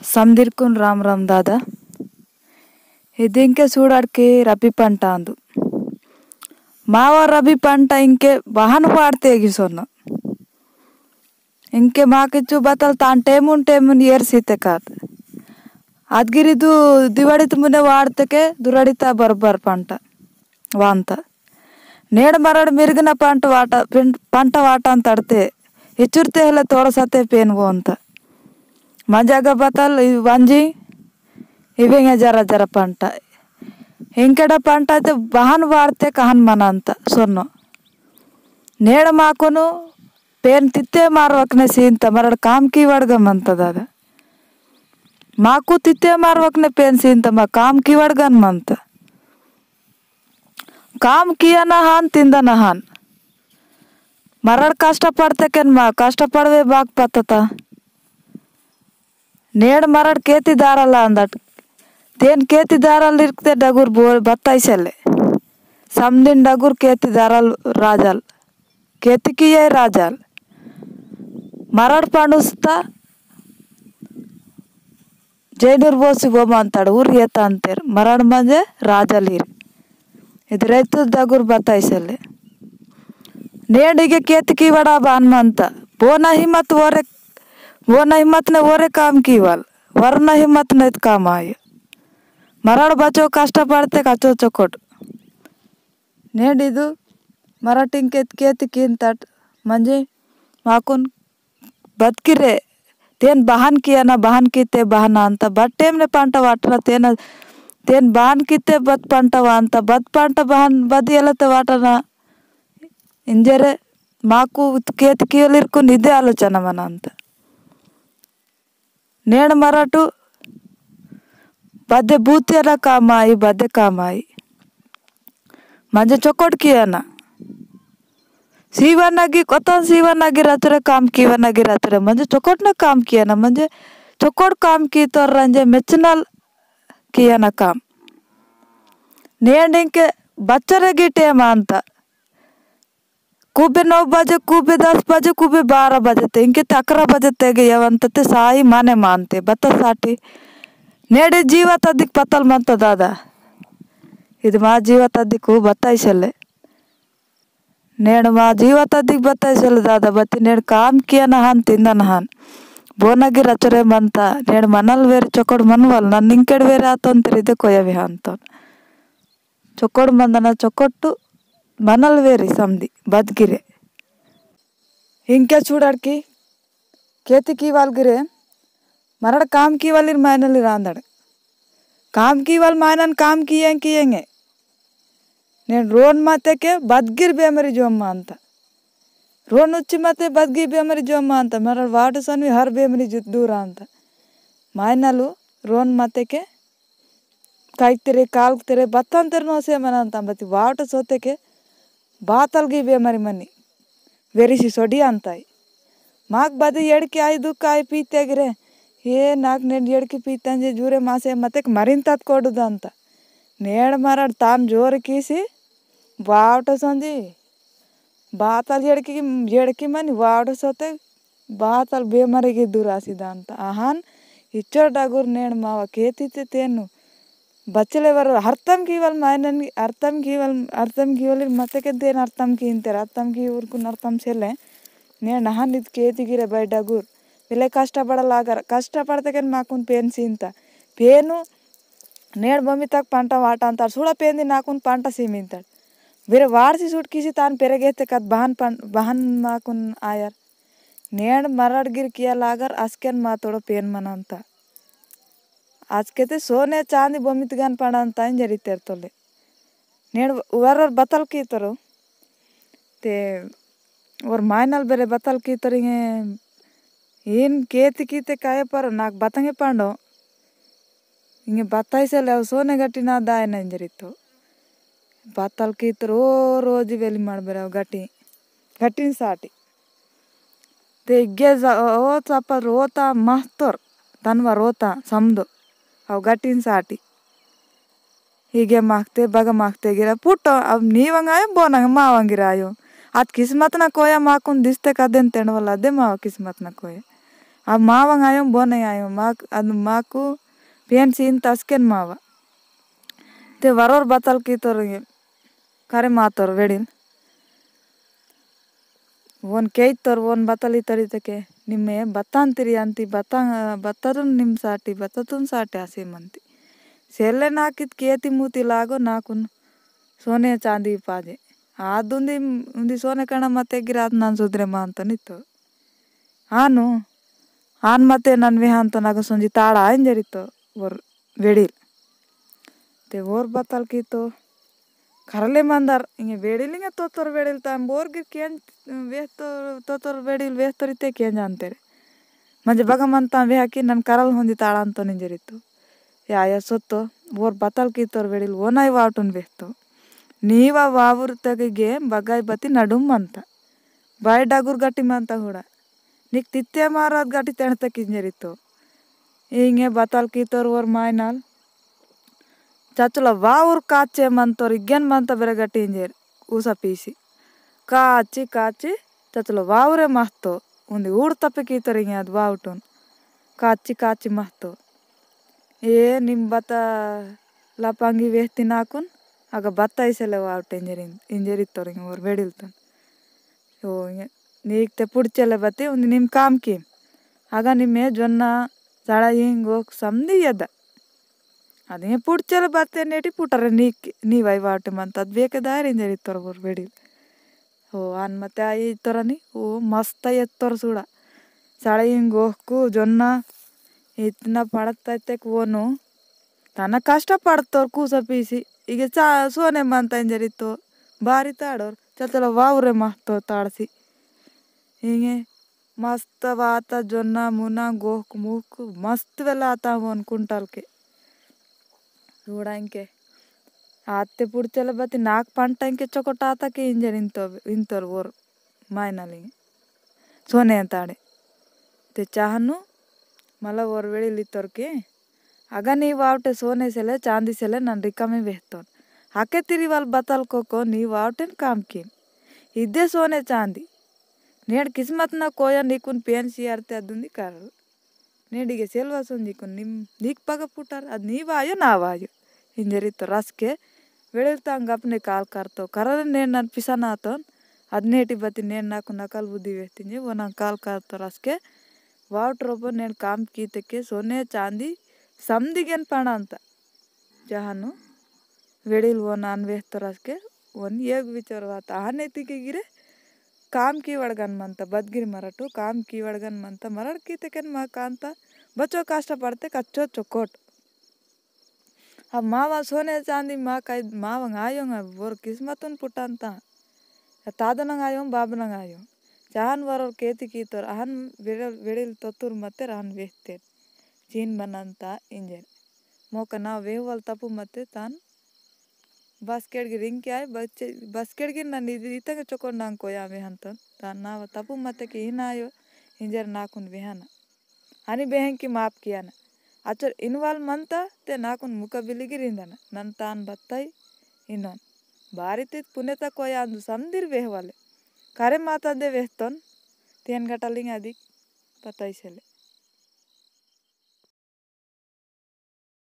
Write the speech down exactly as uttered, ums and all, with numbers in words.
समदीरकुन राम राम दादा ఇది ఇంకే చూడడానికి రబీ పంట అందు మావ రబీ పంట ఇంకే వాహన పాడితే ఎగిసొన్న ఇంకే మాకిచ్చు బతల్ తాన్ టేముನ್ టేముನ್ ಏರ್ಸಿತೆ ಕಾದ್ ಅದ್ಗಿರಿದು ದಿವಾಡಿತ ಮುನೆ ವಾಡ್ತಕ್ಕೆ ದುರಡಿತ ಬರ್ಬರ್ పంట ವಾಂತ ನೇಡ ಮರಡ್ ಮಿರ್ಗನ పంట ವಾಟ పంట ವಾಟ ಅಂತ ಅಡ್ತೆ ಹೆಚ್ಚುರ್ತೆ ಎಲ್ಲ ತೋಡಸತ್ತೆ ಪೇನ್ವು ಅಂತ ಮಂಜಾಗ ಬತಲ್ ವಂಜಿ ಇವೆಂಗೆ ಜರ ಜರ పంట ఇంకెడ పంట అయితే వాహన వాడితే కహన్ మన ಅಂತ ಸೊನ್ನು ನೇಡ ಮಾಕೊನು ಪೇನ್ ತಿತ್ತೆ ಮಾರ್ವಕ್ನೆ ಸೀಂತ ಮರಡ್ ಕಾಮ್ ಕಿ ವಡ್ಗಮಂತದ ಮಾಕು ತಿತ್ತೆ ಮಾರ್ವಕ್ನೆ ಪೇನ್ ಸೀಂತ ಮಾ ಕಾಮ್ ಕಿ ವಡ್ಗನ್ ಮಂತ ಕಾಮ್ ಕಿಯನ ಹಾನ್ ತಿಂದನ ಹಾನ್ ಮರಡ್ ಕಷ್ಟ ಪಡ್ತಕೆನ್ ಮಾ ಕಷ್ಟ ಪಡವೆ ಬಾಕ್ ಪತ್ತತ ನೇಡ ಮರಡ್ ಕೇತಿ ದಾರಲ್ಲ ಅಂದಟ್ तेन केती दारल इरकते डगुर बोल बताइसले समदिन डगुर केती दारल राजल केती की ये राजल मरड़ पंडुस्ता जैनूर बोसी बोम अंताड़ ऊर येता अंतेर मरड़ मंजे राजल इर इधर रैतु डगुर बताइसले नेडिगे केती की वड़ा बान मंता बोना हिम्मत वरे बोना हिम्मत ने वरे काम की वाल वरना हिम्मत ने काम आये ಮರಡ್ ಬಚೋ ಕಷ್ಟ ಪಡ್ತೆ ಕಚೋ ಚೊಕೊಟ್ ನೇಡಿದು ಮರಾಠಿಂಗ್ ಕೆತ್ ಕೇತಿ ಕಿಂತಟ್ ಮಂಜೆ ಮಾಕುನ್ ಬದ್ಕಿರೆ ತೇನ್ ಬಹನ್ ಕಿಯನ ಬಹನ್ ಕಿತ್ತೆ ಬಹನ ಅಂತ ಬಟ್ ಟೇಮ್ನೆ ಪಂಟ ವಾಟನ ತೇನ ತೇನ್ ಬಹನ್ ಕಿತ್ತೆ ಬತ್ ಪಂಟವ ಅಂತ ಬತ್ ಪಂಟ ಬಹನ್ ಬದಿ ಎಲ್ಲತೆ ವಾಟನ ಇಂಜರೆ ಮಾಕು ಕೇತಿ ಕಿಯಲಿರ್ಕು ಇದೇ ಆಲೋಚನ ಮನ ಅಂತ ನೇಣ ಮರಾಠು बदे बूतियाना काम आई बदे काम आई मंजे चौकोट किया ना सीवानागी कतन सीवानागी रात्रे काम कीवानागी रात्रे मंजे चौकोट ने काम किया ना मंजे चौकोट काम की तो रंजे मेचनल किया ना काम नेंडिंग के बच्चरे गिटे मानता कुबे नौ बजे कुबे दस बजे कुबे बारह बजे ते इनके तकरा बजे तेगे यवंतते साई माने मानते बता साटी नेडे जीवत अधिक पतल मंत दादा ಇದು ಮಾ ಜೀವತ ಅದಿಕ್ಕು ಬತ್ತಾಯಿಸಲೆ ನೇಡ್ ಮಾ ಜೀವತ ಅದಿಕ್ ಬತ್ತಾಯಿಸಲೆ ದಾದ ಬತ್ತಿ ನೇಡ್ ಕಾಮ್ ಕಿಯನ ಹಾನ್ ತಿಂದನ ಹಾನ್ ಬೋನಗಿ ರಚರೆ ಮಂತ ನೇಡ್ ಮನಲ್ ವೇರೆ ಚೊಕೊಡ್ ಮನ್ವಲ್ ನನ್ ನಿಂಕೆಡ್ ವೇರೆ ಆತಂತಿರಿದೆ ಕೊಯವಿ ಅಂತ ಚೊಕೊಡ್ ಮಂದನ ಚೊಕೊಟ್ಟು ಮನಲ್ ವೇರಿ ಸಮದಿ ಬದ್ಗಿರೆ ಹಿಂಕೆ ಚೂಡಾಡ್ಕಿ ಕೇತಿ ಕಿ ವಾಲ್ಗಿರೆ मरड़ काम की वाली मायनली रांदड़ काम की वाल मायनन काम किए किएंगे ने रोन माते के बदगिर बेमरी जोम्मा अंत रोन उच्ची माते बदगिर बेमरी जोम्मा अंत मरड़ वाट सन्वी हर बेमरी जुत दूर अंत मायनलु रोन माते के काइक तेरे काल तेरे बत्तन तेरे नोसे मन अंत बत्ती वाट सोते के बातल की बेमरी मनी वेरी सोडी अंताई माक बदी एड़के आई दुख आई पीते गिरे ये नाक नेड एड़की पीतंजे जूरे मासे मते मरिंतत कोडुद अंत नेड मरड ताम जोर कीसी वाट संजी बातल एड़की एड़की मनी वाट सोते बातल बेमरिगे दूरासिद अंत आहान इच्चर डगुर नेड माव केतिते तेनु बच्चले वर अर्थम कीवल मायनन अर्थम कीवल अर्थम कीवल मते के देन अर्थम कींते अर्थम की उर्कुन अर्थम सेले ने नहान इद केतिगिरे बय डगुर पिले कष्ट पड़लागर कष्ट पड़ते के माकुन पेन सींता पेनु नेड मम्मी तक पंट वाट अंतर सुड़ा पेन नाकुन पंट सीमिंता वेरे वारसी सुट किसी तान पेरेगेते कद बहन पन बहन माकुन आयर नेड मरड़ गिर किया लागर अस्केन मा तोड़ो पेन मनंता आज के ते सोने चांदी बमित गन पड़ंता इंजरी तेरतोले नेड वर बतल की तरो ते और मायनल बेरे बतल की तरिंगे ಏನ್ ಕೇತಿ ಕೀತೆ ಕಾಯ ಪರ ನಾಕ್ ಬತಂಗೆ ಪಾಂಡೋ ಹಿಂಗೆ ಬತ್ತಾಯಿಸಲ್ಲ ಅವು ಸೋನೆ ಗಟ್ಟಿನ ದಾಯನ ಇಂಜರಿತ್ತು ಬತ್ತಲ್ ಕೀತರು ರೋಜಿ ಬೆಲಿ ಮಾಡ್ಬೇರ ಅವು ಗಟ್ಟಿ ಗಟ್ಟಿನ ಸಾಟಿ ತೆಗ್ಗೆ ಓ ಚಪ್ಪ ರೋತ ಮಸ್ತೋರ್ ತನ್ವ ರೋತ ಸಮದು ಅವು ಗಟ್ಟಿನ ಸಾಟಿ ಹೀಗೆ ಮಾಕ್ತೆ ಬಗ ಮಾಕ್ತೆ ಗಿರ ಪುಟ್ಟು ಅವ್ ನೀವಂಗಾಯ ಬೋನಂಗ ಮಾವಂಗಿರಾಯೋ ಅದ್ ಕಿಸ್ಮತ್ನ ಕೋಯ ಮಾಕುನ್ ದಿಸ್ತೆ ಕದೆನ್ ತೆಣವಲ್ಲ ಅದೇ ಮಾವ ಕಿಸ್ಮತ್ನ ಕೋಯ अब मावंग आयो बोने आयो माक अद माकू पेंसिन तस्केन मावा ते वरोर बतल की तोर करे मातोर वेडिल वोन के तोर वोन बतली तरी तके निम्मे बत्तान तिरी अंती बत्ता बत्तरुन निम साटी बत्ततुन साटे आसे मंती सेल्ले नाकित केती मूती लागो नाकुन सोने चांदी पाजे आदुंदी उंदी सोने कण मते गिरात नान सुद्रे मांतो नितो आनु आन मते नन विहांतो नागो सुंजी ताड़ा इंजरितो वोर वेडिल ते वोर बतल की तो खरले मंदर इंगे वेडिल इंगे तोतोर वेडिल ताम बोर गिर केन वेहतो तोतोर वेडिल वेहतोरिते केन जानते रे मंजे बगा मंता वेहा की नन करल होंदी ताड़ांतो निंजरितो या या सोतो वोर बतल की तोर वेडिल वोनाई वाटुन वेहतो नीवा वावुर तगे बगाई बती नडुम मंता बाय डगुर गटी मंता हुड़ा निक तित्ते मारात गटी तेणता किंजरितो इंगे बतल की तोर वोर मायनाल चाचुला वावुर काचे मंतोर इगेन मंता बेरे गटी इंजेर ऊसा पीसी काची काची चाचुला वावुरे महतो उंदी ऊड़ तपे की तोर इंगे अद वावुटुन काची काची महतो ए निम बता लापांगी वेहती नाकुन आग बत्ता इसेले वावटे इंजरिन इंजरितोर इंगे वोर वेडिलतन ओ इंगे नीक ते पुड़चेले बती उंदी निम काम की आगा निम्मे जोन्ना साड़ा हिंगो समदी यद अदे पुड़चेले बते नेटी पुटरे नीक नीवाई वावटे मंता अद बेके दायर इंजरितोर वोर वेडिल हो आन मते आई तोरनी ओ मस्त एत्तोर सुड़ा साड़ा हिंगो को जोन्ना इतना पड़ता तेक वोनो ताना कष्ट पड़तोर कूसा पीसी इगे चा सोने मंता इंजरितो बारी ताड़ोर चतला वावरे महतो ताड़सी इंगे मस्त वाता जोन्ना मुना गोख मुख मस्त वेला आता वोन कुंटल के रूड़ा इंके आते पुड़चले बती नाक पंटा इंके चोकोटा आता के इंजर इंतो इंतोर वोर मायनालिंग सोने ताड़े ते चाहनु मला वोर वेड़ी लितोर के आगा नी वावटे सोने सेले चांदी सेले नन रिकामे वेहतोन हाके तिरी वाल बतल कोको नी वावटेन काम की इद्दे सोने चांदी नेड किस्मत ना कोया निकुन पेन सियारते अदुंदी करल नेडिगे सेल्वा सोंजिकुन निम दीक पग पुटर अद नी वायो ना वायो इंजरी तो रस के वेड़िल तांग अपने काल करतो करल नेड नन पिसनातोन अद नेटी बती नेड नाकु नकल बुद्धि वेहतिंजे वो ना काल करतो रस के वावट रोपो नेड काम कीते के सोने चांदी समदिगेन पाना अंत जहानु वेड़िल वो नान वेहतो रस के वन येग विचार वाता आने तिके गिरे काम की वड़गन मंता बदगिरी मरटू काम की वड़गन मंता मरड़ की तेकन मा कांता बच्चों काष्ट पड़ते कच्चो चोकोट अब मावा सोने चांदी मा काई मावा आयो वोर किस्मतुन पुटांता तादनंग आयो बाबनंग आयो चाहन वरोर केती की तोर आहन वेड़िल तोतुर मते रहन वेहते चीन बनंता इंजर मोका ना वेहवल तपु मते तान बास्केट गी रिंग के आए बच्चे बास्केट गी ना निधि इतने चोकोर नांग को या वेहंतन तान ना तपु मते के हिना आयो इंजर नाकुन वेहना हानि बेहन की माप किया ना अचर इनवाल मंता ते नाकुन मुका बिलिगी रिंदना नन तान बत्ताई इनोन बारी तित पुनेता को या अंदु समदिर वेहवाले करे माता दे वेहतन तेन घटालिंग अधिक पताई सेले